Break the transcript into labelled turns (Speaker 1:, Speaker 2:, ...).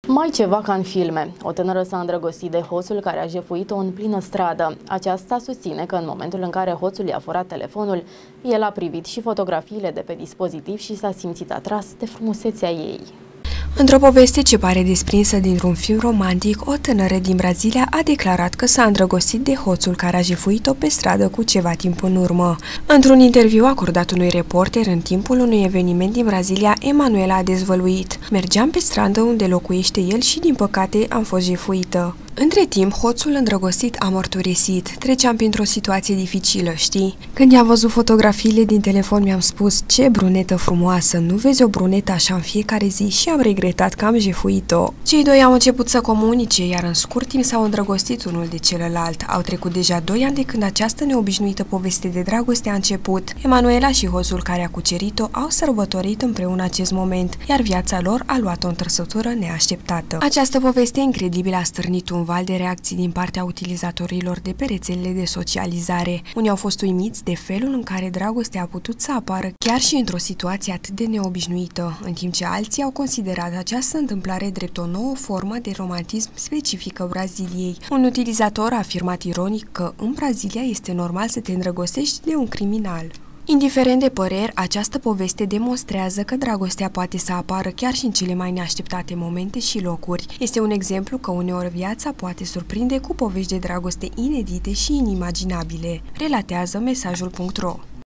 Speaker 1: Mai ceva ca în filme. O tânără s-a îndrăgostit de hoțul care a jefuit-o în plină stradă. Aceasta susține că în momentul în care hoțul i-a furat telefonul, el a privit și fotografiile de pe dispozitiv și s-a simțit atras de frumusețea ei.
Speaker 2: Într-o poveste ce pare desprinsă dintr-un film romantic, o tânără din Brazilia a declarat că s-a îndrăgostit de hoțul care a jefuit-o pe stradă cu ceva timp în urmă. Într-un interviu acordat unui reporter în timpul unui eveniment din Brazilia, Emanuela a dezvăluit: "Mergeam pe stradă unde locuiește el și, din păcate, am fost jefuită. Între timp, hoțul îndrăgostit a mărturisit: treceam printr-o situație dificilă, știi? Când i-am văzut fotografiile din telefon, mi-am spus: ce brunetă frumoasă, nu vezi o brunetă așa în fiecare zi, și am regretat că am jefuit-o." Cei doi au început să comunice, iar în scurt timp s-au îndrăgostit unul de celălalt. Au trecut deja 2 ani de când această neobișnuită poveste de dragoste a început. Emanuela și hoțul care a cucerit-o au sărbătorit împreună acest moment, iar viața lor a luat o întorsătură neașteptată. Această poveste incredibilă a stârnit un val de reacții din partea utilizatorilor de pe rețelele de socializare. Unii au fost uimiți de felul în care dragostea a putut să apară chiar și într-o situație atât de neobișnuită, în timp ce alții au considerat această întâmplare drept o nouă formă de romantism specifică Braziliei. Un utilizator a afirmat ironic că în Brazilia este normal să te îndrăgostești de un criminal. Indiferent de păreri, această poveste demonstrează că dragostea poate să apară chiar și în cele mai neașteptate momente și locuri. Este un exemplu că uneori viața poate surprinde cu povești de dragoste inedite și inimaginabile, relatează mesajul.ro.